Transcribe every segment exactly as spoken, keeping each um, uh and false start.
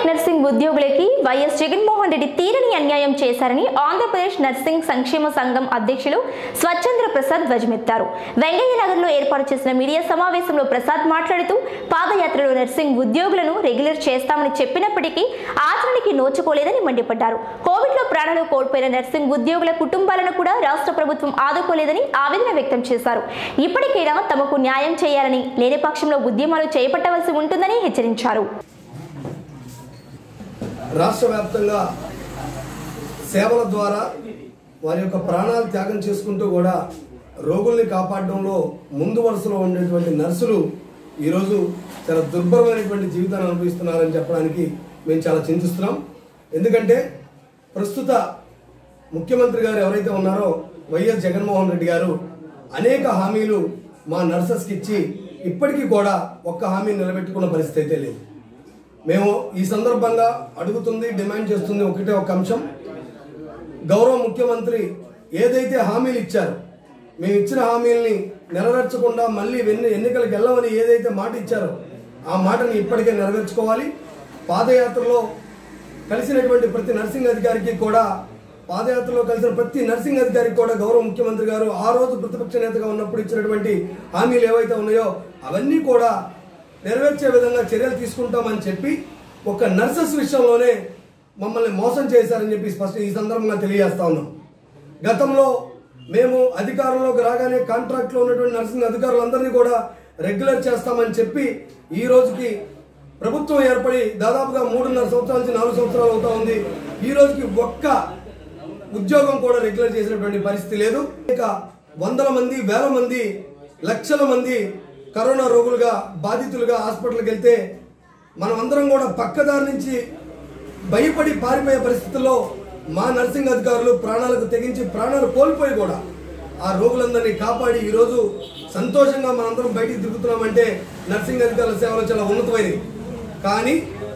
Private nursing ఉద్యోగులకి YS Jaganmohan Reddy తీరని అన్యాయం చేశారని ఆంధ్రప్రదేశ్ నర్సింగ్ సంక్షేమ సంఘం అధ్యక్షులు స్వచ్ఛంద్ర ప్రసాద్ ధ్వజమెత్తారు. వెంగయ్య నగర్ లో ఏర్పాటు చేసిన మీడియా సమావేశంలో ప్రసాద్ మాట్లాడుతూ పాదయాత్రలో నర్సింగ్ ఉద్యోగులను రెగ్యులర్ చేస్తామని చెప్పినప్పటికీ ఆచరణకి నోచుకోలేదని మండిపడ్డారు. కోవిడ్ లో ప్రాణాలు కోల్పోయిన నర్సింగ్ ఉద్యోగుల కుటుంబాలను కూడా రాష్ట్ర ప్రభుత్వం ఆదుకోలేదని ఆవేదన వ్యక్తం చేశారు. ఇప్పటికైనా తమకు న్యాయం చేయాలని, లేని పక్షంలో ఉద్యమాలు చేపట్టవలసి ఉంటుందని హెచ్చరించారు. రాష్ట్ర వ్యాప్తంగా సేవల ద్వారా వారి యొక్క ప్రాణాలు త్యాగం చేసుకుంటూ కూడా రోగుల్ని కాపాడడంలో ముందు వరుసలో ఉండేటువంటి నర్సులు ఈరోజు చాలా దుర్భరమైనటువంటి జీవితాన్ని అనుభవిస్తున్నారని చెప్పడానికి మేము చాలా చింతిస్తున్నాం. ఎందుకంటే ప్రస్తుత ముఖ్యమంత్రి గారు ఎవరైతే ఉన్నారో వైఎస్ జగన్మోహన్ రెడ్డి గారు అనేక హామీలు మా నర్సెస్కి ఇచ్చి ఇప్పటికీ కూడా ఒక్క హామీ నిలబెట్టుకున్న పరిస్థితి అయితే లేదు. మేము ఈ సందర్భంగా అడుగుతుంది, డిమాండ్ చేస్తుంది ఒకటే ఒక అంశం. గౌరవ ముఖ్యమంత్రి ఏదైతే హామీలు ఇచ్చారో, మేము ఇచ్చిన హామీల్ని నెరవేర్చకుండా మళ్ళీ వెన్ని ఎన్నికలకు వెళ్ళమని ఏదైతే మాట ఇచ్చారో ఆ మాటని ఇప్పటికే నెరవేర్చుకోవాలి. పాదయాత్రలో కలిసినటువంటి ప్రతి నర్సింగ్ అధికారికి కూడా పాదయాత్రలో కలిసిన ప్రతి నర్సింగ్ అధికారికి కూడా గౌరవ ముఖ్యమంత్రి గారు ఆ రోజు ప్రతిపక్ష నేతగా ఉన్నప్పుడు ఇచ్చినటువంటి హామీలు ఏవైతే ఉన్నాయో అవన్నీ కూడా నెరవేర్చే విధంగా చర్యలు తీసుకుంటామని చెప్పి ఒక నర్సెస్ విషయంలోనే మమ్మల్ని మోసం చేశారని చెప్పి స్పష్టం ఈ సందర్భంగా తెలియజేస్తా ఉన్నాం. గతంలో మేము అధికారంలోకి రాగానే కాంట్రాక్ట్లో ఉన్నటువంటి నర్సింగ్ అధికారులందరినీ కూడా రెగ్యులర్ చేస్తామని చెప్పి ఈ రోజుకి ప్రభుత్వం ఏర్పడి దాదాపుగా మూడున్నర సంవత్సరాల నుంచి నాలుగు సంవత్సరాలు అవుతా ఉంది. ఈ రోజుకి ఒక్క ఉద్యోగం కూడా రెగ్యులర్ చేసినటువంటి పరిస్థితి లేదు. ఇక వందల మంది, వేల మంది, లక్షల మంది కరోనా రోగులుగా, బాధితులుగా హాస్పిటల్కి వెళ్తే మనం అందరం కూడా పక్కదారి నుంచి భయపడి పారిపోయే పరిస్థితుల్లో మా నర్సింగ్ అధికారులు ప్రాణాలకు తెగించి ప్రాణాలు కోల్పోయి కూడా ఆ రోగులందరినీ కాపాడి ఈరోజు సంతోషంగా మనందరం బయటికి తిరుగుతున్నామంటే నర్సింగ్ అధికారుల సేవలు చాలా ఉన్నతమైనవి. కానీ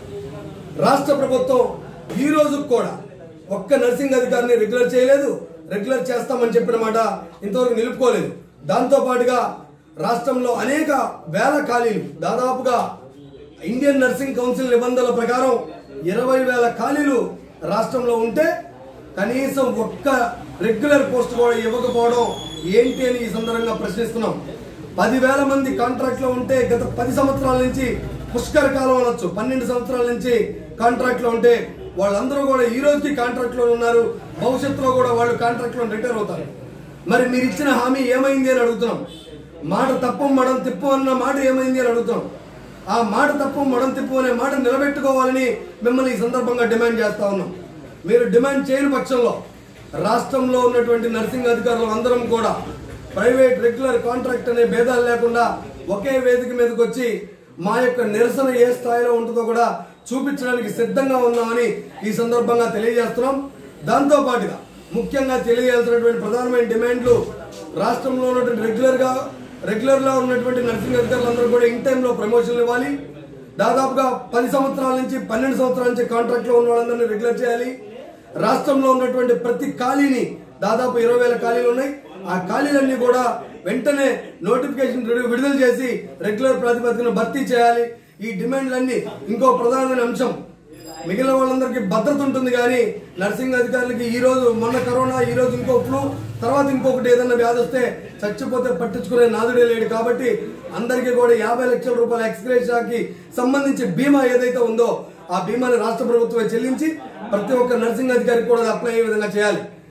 రాష్ట్ర ప్రభుత్వం ఈ రోజు కూడా ఒక్క నర్సింగ్ అధికారిని రెగ్యులర్ చేయలేదు. రెగ్యులర్ చేస్తామని చెప్పిన మాట ఇంతవరకు నిలుపుకోలేదు. దాంతో పాటుగా రాష్ట్రంలో అనేక వేల ఖాళీలు, దాదాపుగా ఇండియన్ నర్సింగ్ కౌన్సిల్ నిబంధనల ప్రకారం ఇరవై వేల ఖాళీలు రాష్ట్రంలో ఉంటే కనీసం ఒక్క రెగ్యులర్ పోస్ట్ కూడా ఇవ్వకపోవడం ఏంటి అని ఈ సందర్భంగా ప్రశ్నిస్తున్నాం. పదివేల మంది కాంట్రాక్ట్లో ఉంటే గత పది సంవత్సరాల నుంచి పుష్కర కాలం అనొచ్చు, పన్నెండు సంవత్సరాల నుంచి కాంట్రాక్ట్లో ఉంటే వాళ్ళందరూ కూడా ఈ రోజుకి కాంట్రాక్ట్లో ఉన్నారు. భవిష్యత్తులో కూడా వాళ్ళు కాంట్రాక్ట్లో రిటైర్ అవుతారు. మరి మీరు ఇచ్చిన హామీ ఏమైంది అని అడుగుతున్నాం. మాట తప్పు మడం తిప్పు అన్న మాట ఏమైంది అని అడుగుతున్నాం. ఆ మాట తప్పు మడం తిప్పు అనే మాట నిలబెట్టుకోవాలని మిమ్మల్ని ఈ సందర్భంగా డిమాండ్ చేస్తా ఉన్నాం. మీరు డిమాండ్ చేయని పక్షంలో రాష్ట్రంలో ఉన్నటువంటి నర్సింగ్ అధికారులు అందరం కూడా ప్రైవేట్, రెగ్యులర్, కాంట్రాక్ట్ అనే భేదాలు లేకుండా ఒకే వేదిక మీదకి వచ్చి మా యొక్క నిరసన ఏ స్థాయిలో ఉంటుందో కూడా చూపించడానికి సిద్ధంగా ఉన్నామని ఈ సందర్భంగా తెలియజేస్తున్నాం. దాంతో పాటుగా ముఖ్యంగా తెలియజేయాల్సినటువంటి ప్రధానమైన డిమాండ్లు రాష్ట్రంలో ఉన్నటువంటి రెగ్యులర్గా రెగ్యులర్గా ఉన్నటువంటి నర్సింగ్ అధికారులందరూ కూడా ఇన్ టైంలో ప్రమోషన్లు ఇవ్వాలి. దాదాపుగా పది సంవత్సరాల నుంచి పన్నెండు సంవత్సరాల నుంచి కాంట్రాక్ట్లో ఉన్న వాళ్ళందరినీ రెగ్యులర్ చేయాలి. రాష్ట్రంలో ఉన్నటువంటి ప్రతి ఖాళీని, దాదాపు ఇరవై వేల ఖాళీలు ఉన్నాయి, ఆ ఖాళీలన్నీ కూడా వెంటనే నోటిఫికేషన్ విడుదల చేసి రెగ్యులర్ ప్రాతిపదికన భర్తీ చేయాలి. ఈ డిమాండ్లన్నీ ఇంకో ప్రధానమైన అంశం. మిగిలిన వాళ్ళందరికీ భద్రత ఉంటుంది కానీ నర్సింగ్ అధికారులకి ఈ రోజు మొన్న కరోనా, ఈ రోజు ఇంకో ఫ్లూ, తర్వాత ఇంకొకటి ఏదైనా వ్యాధి వస్తే చచ్చిపోతే పట్టించుకునే నాదుడే లేడు. కాబట్టి అందరికీ కూడా యాభై లక్షల రూపాయల ఎక్స్గ్రేషియాకి సంబంధించి బీమా ఏదైతే ఉందో ఆ బీమాని రాష్ట్ర ప్రభుత్వమే చెల్లించి ప్రతి ఒక్క నర్సింగ్ అధికారికి కూడా అప్లై అయ్యే విధంగా చేయాలి.